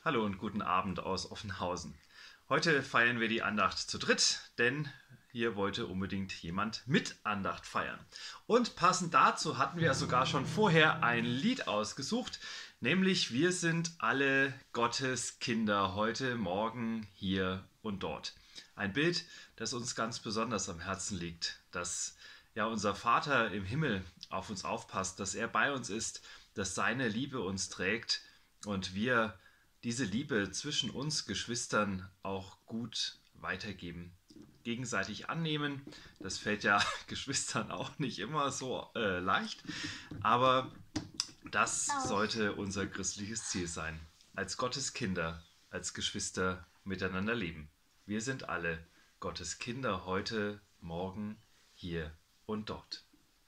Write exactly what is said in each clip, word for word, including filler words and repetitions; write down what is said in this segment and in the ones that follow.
Hallo und guten Abend aus Offenhausen. Heute feiern wir die Andacht zu dritt, denn hier wollte unbedingt jemand mit Andacht feiern. Und passend dazu hatten wir sogar schon vorher ein Lied ausgesucht, nämlich Wir sind alle Gottes Kinder, heute, morgen, hier und dort. Ein Bild, das uns ganz besonders am Herzen liegt, dass ja unser Vater im Himmel auf uns aufpasst, dass er bei uns ist, dass seine Liebe uns trägt und wir diese Liebe zwischen uns Geschwistern auch gut weitergeben, gegenseitig annehmen. Das fällt ja Geschwistern auch nicht immer so äh, leicht, aber das sollte unser christliches Ziel sein. Als Gottes Kinder, als Geschwister miteinander leben. Wir sind alle Gottes Kinder heute, morgen, hier und dort.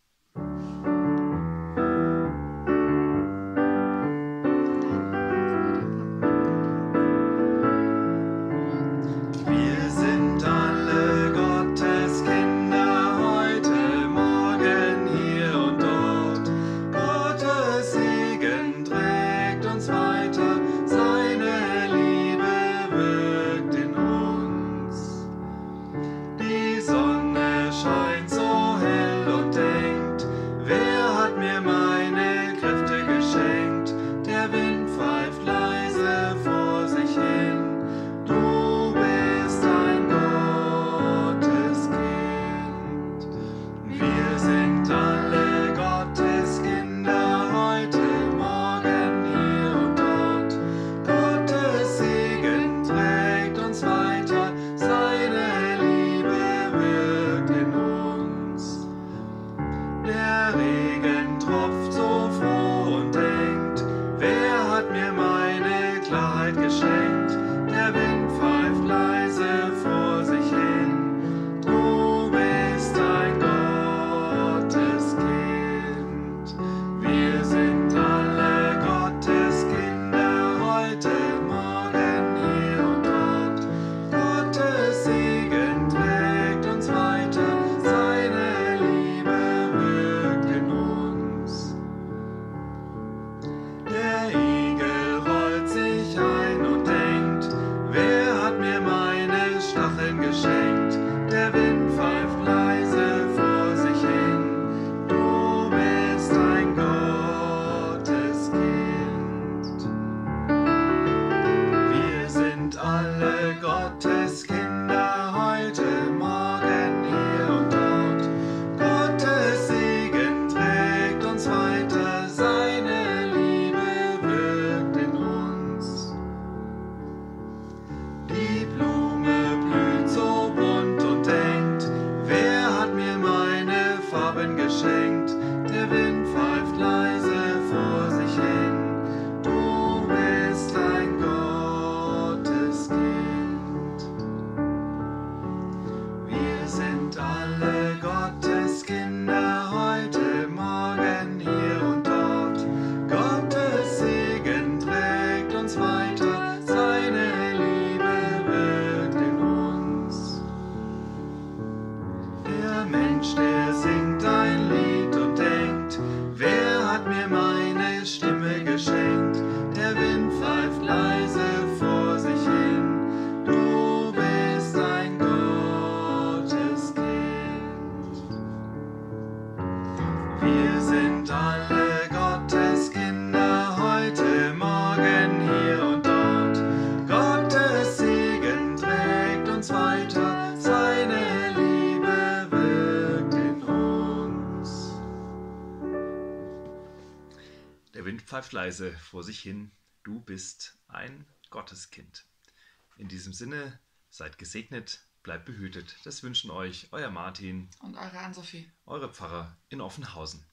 Der Wind pfeift leise vor sich hin, du bist ein Gotteskind. In diesem Sinne, seid gesegnet, bleibt behütet. Das wünschen euch euer Martin und eure Ann-Sophie, eure Pfarrer in Offenhausen.